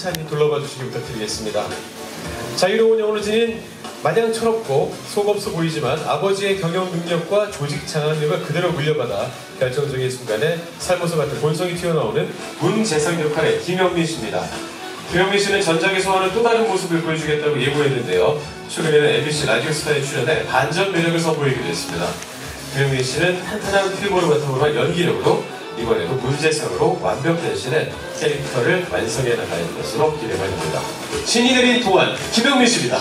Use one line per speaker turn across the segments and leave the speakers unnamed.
찬찬히 둘러봐 주시기 부탁드리겠습니다. 자유로운 영혼을 지닌 마냥 철없고 속없어 보이지만 아버지의 경영 능력과 조직 장악력을 그대로 물려받아 결정적인 순간에 삶에서 같은 본성이 튀어나오는 문재상 역할의 김영민 씨입니다. 김영민 씨는 전작에서 또 다른 모습을 보여주겠다고 예고했는데요. 최근에는 MBC 라디오스타에 출연해 반전 매력을 선보이기도 했습니다. 김영민 씨는 탄탄한 필모를 바탕으로 한 연기력으로 이번에도 문재상으로 완벽변신해 캐릭터를 완성해 나가는 것으로 기대가 됩니다. 신이 내린 동안 김영민 씨입니다.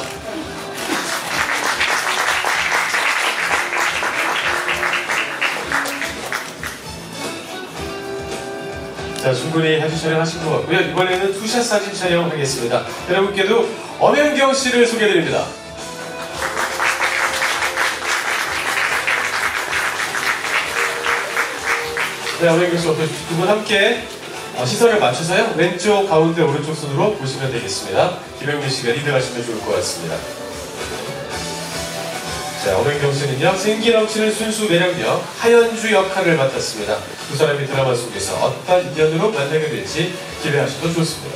자, 충분히 사진 촬영하신 것 같고요. 이번에는 투샷 사진 촬영하겠습니다. 여러분께도 엄연경 씨를 소개해드립니다. 네, 엄연경 씨 어떠십니까? 두 분 함께 시선을 맞춰서요. 왼쪽, 가운데, 오른쪽 손으로 보시면 되겠습니다. 김영민 씨가 리드하시면 좋을 것 같습니다. 자, 엄연경 씨는요, 생기 넘치는 순수 매력녀 하연주 역할을 맡았습니다. 두 사람이 드라마 속에서 어떤 인연으로 만나게 될지 기대하셔도 좋습니다.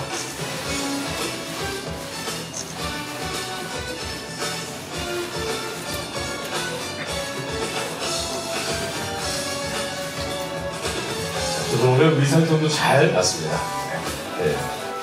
두 분 오늘 의상톤도 잘 맞습니다. 네.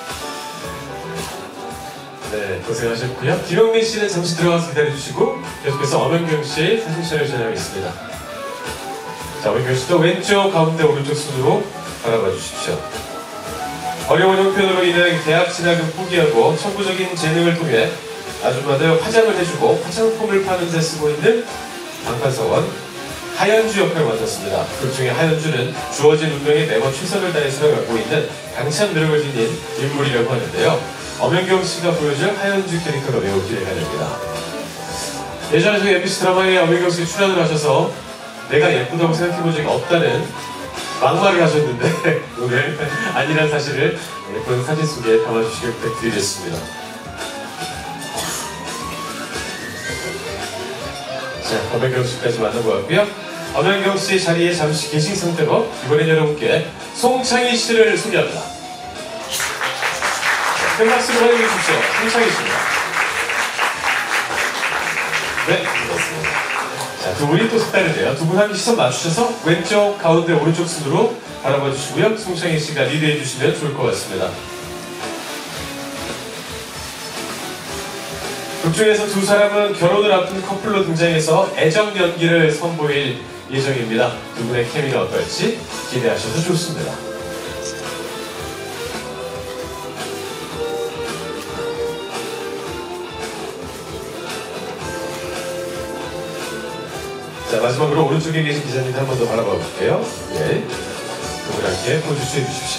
네, 고생하셨고요. 김영민 씨는 잠시 들어가서 기다려주시고 계속해서 엄연경 씨 사진 촬영 진행하겠습니다. 자, 엄연경 씨도 왼쪽, 가운데, 오른쪽 손으로 바라봐 주십시오. 어려운 형편으로 인해 대학 진학을 포기하고 천부적인 재능을 통해 아줌마들 화장을 해주고 화장품을 파는 데 쓰고 있는 방탄사원 하연주 역할을 맡았습니다. 그 중에 하연주는 주어진 운명에 매번 최선을 다해 살아가고 있는 강찬 매력을 지닌 인물이라고 하는데요. 엄연경 씨가 보여줄 하연주 캐릭터가 매우 기대가 됩니다. 예전에 저희 MBC 드라마에 엄연경 씨가 출연을 하셔서 내가 예쁘다고 생각해본 적이 없다는 막말을 하셨는데 오늘 아니란 사실을 예쁜 사진 속에 담아주시길 부탁드리겠습니다. 자, 엄연경 씨까지 만나보았고요. 엄연경 씨 자리에 잠시 계신 상태로 이번엔 여러분께 송창희 씨를 소개합니다. 큰 박수로 환영해 주십시오. 송창희 씨입니다. 네, 반갑습니다. 자, 두 분이 또 색다른데요. 두 분 함께 시선 맞추셔서 왼쪽, 가운데, 오른쪽 순으로 바라봐 주시고요. 송창희 씨가 리드해 주시면 좋을 것 같습니다. 극 중에서 두 사람은 결혼을 앞둔 커플로 등장해서 애정 연기를 선보일 예정입니다. 두 분의 케미가 어떨지 기대하셔도 좋습니다. 자, 마지막으로 오른쪽에 계신 기자님들 한 번 더 바라봐 볼게요. 네, 두 분 함께 포즈 취해 주십시오.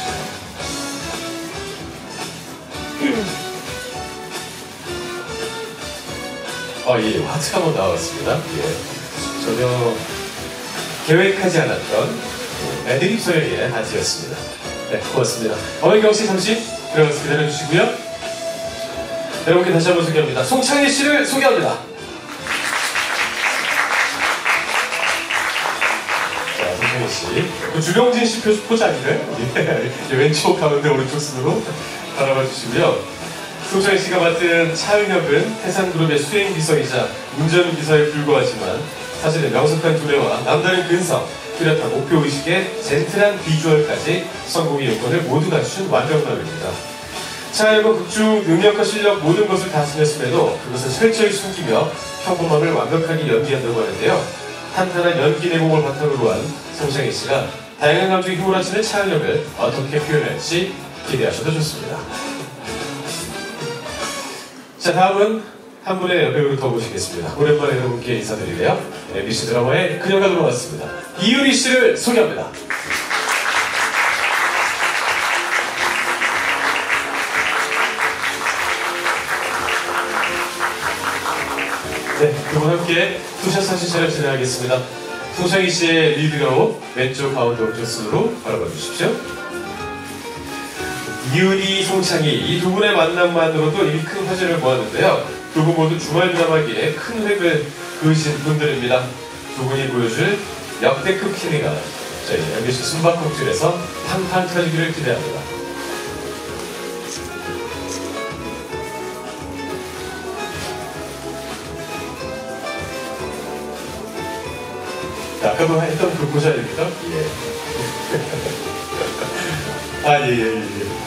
예, 하트 한번 나왔습니다. 예, 전혀 계획하지 않았던 애드립 소리의 하트였습니다. 네, 고맙습니다. 엄연경 씨 잠시 들어가서 기다려주시고요. 여러분께 다시 한번 소개합니다. 송창희 씨를 소개합니다. 자, 송창희 씨. 그 주명진 씨 포즈 아닌가요? 예, 왼쪽, 가운데, 오른쪽 순으로 바라봐 주시고요. 송창희 씨가 맡은 차은혁은 해상그룹의 수행비서이자 운전비서에 불과하지만 사실은 명석한 두뇌와 남다른 근성, 뚜렷한 목표의식에 젠틀한 비주얼까지 성공의 요건을 모두 갖춘 완벽남입니다. 차은혁은 극중 능력과 실력 모든 것을 다스렸음에도 그것을 철저히 숨기며 평범함을 완벽하게 연기한다고 하는데요. 탄탄한 연기 내공을 바탕으로 한 송창희 씨가 다양한 감정이 휘몰아치는 차은혁을 어떻게 표현할지 기대하셔도 좋습니다. 자, 다음은 한 분의 여배우를 더 모시겠습니다. 오랜만에 여러분께 인사드리고요. MBC 드라마에 그녀가 돌아왔습니다. 이유리 씨를 소개합니다. 네, 두 분 함께 투샷 사진 촬영 진행하겠습니다. 송창희 씨의 리드로 왼쪽, 가운데, 오른쪽 순으로 바라봐 주십시오. 이유리, 송창희 이 두 분의 만남만으로도 이미 큰 화제를 모았는데요. 두 분 모두 주말 드라마기에 큰 획을 그으신 분들입니다. 두 분이 보여줄 역대급 케미가 저희 MBC 숨바꼭질에서 팡팡 터지기를 기대합니다. 아까도 했던 그 보셔야 됩니다. 예. 아, 예, 예, 예.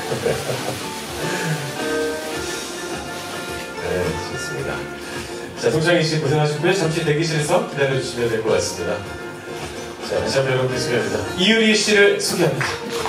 네, 좋습니다. 자, 송창희 씨 고생하셨고요. 잠시 대기실에서 기다려주시면 될 것 같습니다. 자, 다시 한번 여러분들 소개합니다. 이유리 씨를 소개합니다.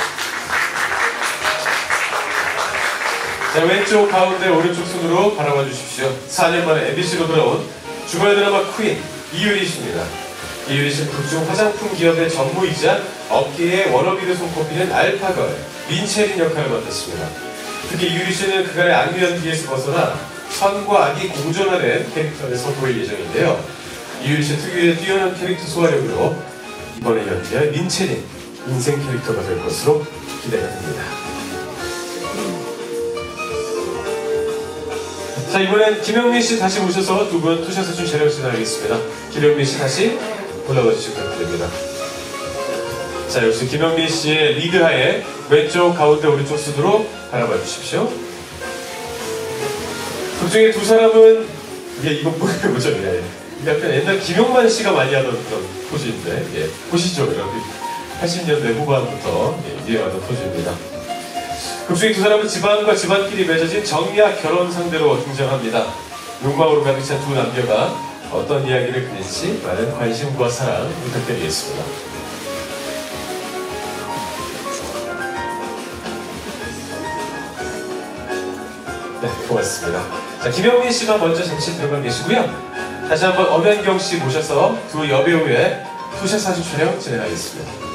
자, 왼쪽, 가운데, 오른쪽 손으로 바라봐 주십시오. 4년 만에 MBC로 돌아온 주말 드라마 퀸 이유리 씨입니다. 이유리 씨는 극중 화장품 기업의 전무이자 업계의 워너비를 손꼽히는 알파걸 민채린 역할을 맡았습니다. 특히 이유리 씨는 그간의 악뮤 연기에서 벗어나 선과 악이 공존하는 캐릭터를 선보일 예정인데요. 이유리 씨 특유의 뛰어난 캐릭터 소화력으로 이번에 연기할 민채린 인생 캐릭터가 될 것으로 기대가 됩니다. 자, 이번엔 김영민 씨 다시 모셔서 두 분 투샷 사진 촬영 진행하겠습니다. 김영민 씨 다시 올라가 주시기 부탁드립니다. 자, 역시 김영민 씨의 리드하에 왼쪽, 가운데, 오른쪽 순으로 바라봐 주십시오. 그 중에 두 사람은 이거 뭐죠? 예. 약간 옛날 김용만 씨가 많이 하던 그런 포즈인데, 예. 보시죠. 80년대 후반부터 유행하던 포즈입니다. 그 중에 두 사람은 집안과 집안끼리 맺어진 정략 결혼 상대로 등장합니다. 욕망으로 가득 찬 두 남녀가 어떤 이야기를 그릴지 많은 관심과 사랑 부탁드리겠습니다. 네, 고맙습니다. 자, 김영민 씨만 먼저 잠시 들어가 계시고요. 다시 한번 엄연경 씨 모셔서 두 여배우의 투샷 사진 촬영 진행하겠습니다.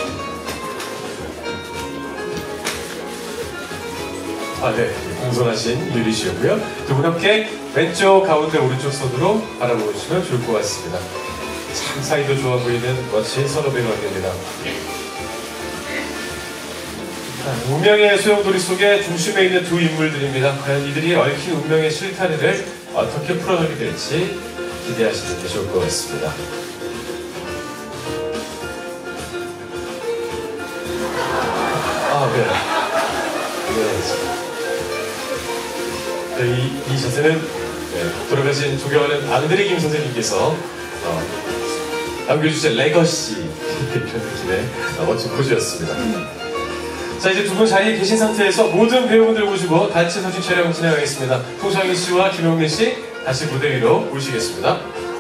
네, 공손하신 유리 씨였고요. 두 분 함께 왼쪽, 가운데, 오른쪽 손으로 바라보시면 좋을 것 같습니다. 참 사이도 좋아 보이는 멋진 선후배 관계입니다. 운명의 소용돌이 속에 중심에 있는 두 인물들입니다. 과연 이들이 얽힌 운명의 실타래를 어떻게 풀어나게 될지 기대하시는 게 좋을 것 같습니다. 네. 네, 이 자세는 돌아가신 존경하는 앙드레 김 선생님께서 남겨주신 레거시 이런 느낌의 멋진 포즈였습니다. 자, 이제 두 분 자리에 계신 상태에서 모든 배우분들 모시고 단체 사진 촬영 진행하겠습니다. 송창희 씨와 김용민 씨 다시 무대 위로 모시겠습니다.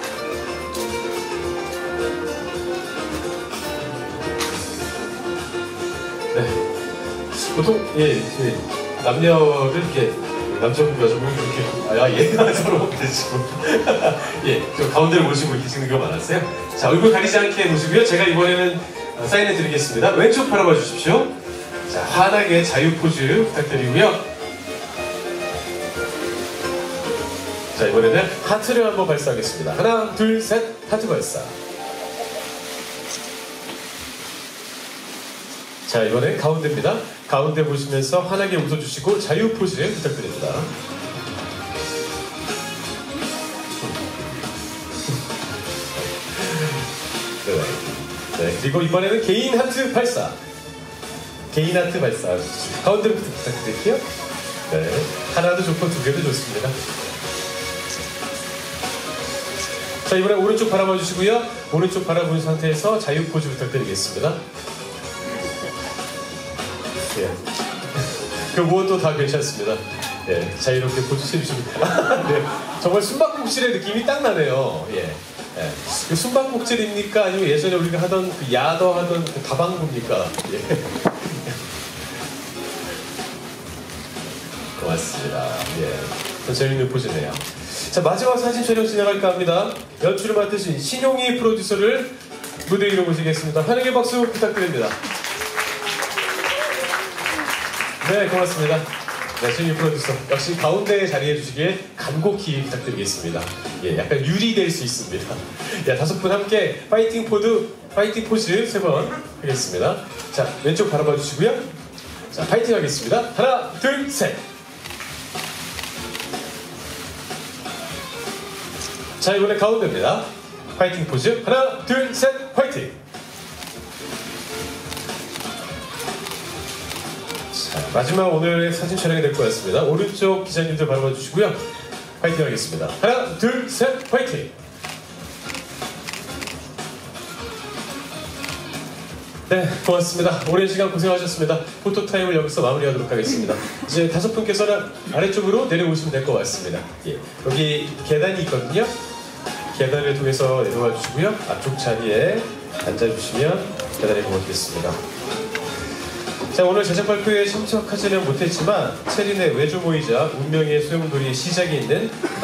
네, 보통 남녀를 이렇게 남자분, 여자분 이렇게 서로 계시고 좀 가운데를 모시고 계시는 경우가 많았어요. 자, 얼굴 가리지 않게 모시고요. 제가 이번에는 사인해 드리겠습니다. 왼쪽 바라봐 주십시오. 자, 환하게 자유 포즈 부탁드리고요. 자, 이번에는 하트를 한번 발사하겠습니다. 하나, 둘, 셋, 하트 발사. 자, 이번엔 가운데입니다. 가운데 보시면서 환하게 웃어주시고 자유 포즈 부탁드립니다. 네, 그리고 이번에는 개인 하트 발사. 개인 하트 발사. 가운데로 부탁드릴게요. 네, 하나도 좋고 두 개도 좋습니다. 자, 이번에 오른쪽 바라봐 주시고요. 오른쪽 바라본 상태에서 자유 포즈 부탁드리겠습니다. 예. 그 무엇도 다 괜찮습니다. 네, 자유롭게 포즈 해주시면 네, 정말 숨바꼭질의 느낌이 딱 나네요. 예. 예. 그 숨바꼭질입니까? 아니면 예전에 우리가 하던 그 야더 하던 그 다방구입니까? 예. 고맙습니다. 예. 재밌는 포즈네요. 자, 마지막 사진 촬영 진행할까 합니다. 연출을 맡으신 신용희 프로듀서를 무대 위로 모시겠습니다. 환영의 박수 부탁드립니다. 네, 고맙습니다. 네, 신용희 프로듀서 역시 가운데에 자리해 주시길 간곡히 부탁드리겠습니다. 예, 약간 유리될 수 있습니다. 야, 다섯 분 함께 파이팅 포즈 3번 하겠습니다. 자, 왼쪽 바라봐 주시고요. 자, 파이팅 하겠습니다. 하나, 둘, 셋. 자, 이번에 가운데입니다. 파이팅 포즈 하나, 둘, 셋, 파이팅. 자, 마지막 오늘의 사진 촬영이 될 것 같습니다. 오른쪽 기자님들 바라봐 주시고요. 파이팅 하겠습니다. 하나, 둘, 셋, 파이팅. 네, 고맙습니다. 오랜 시간 고생하셨습니다. 포토타임을 여기서 마무리하도록 하겠습니다. 이제 5분께서는 아래쪽으로 내려오시면 될 것 같습니다. 예, 여기 계단이 있거든요. 계단을 통해서 내려와 주시고요. 앞쪽 자리에 앉아주시면 계단에 모시겠습니다. 자, 오늘 제작 발표에 참석하지는 못했지만 체린의 외조모이자 운명의 소용돌이의 시작이 있는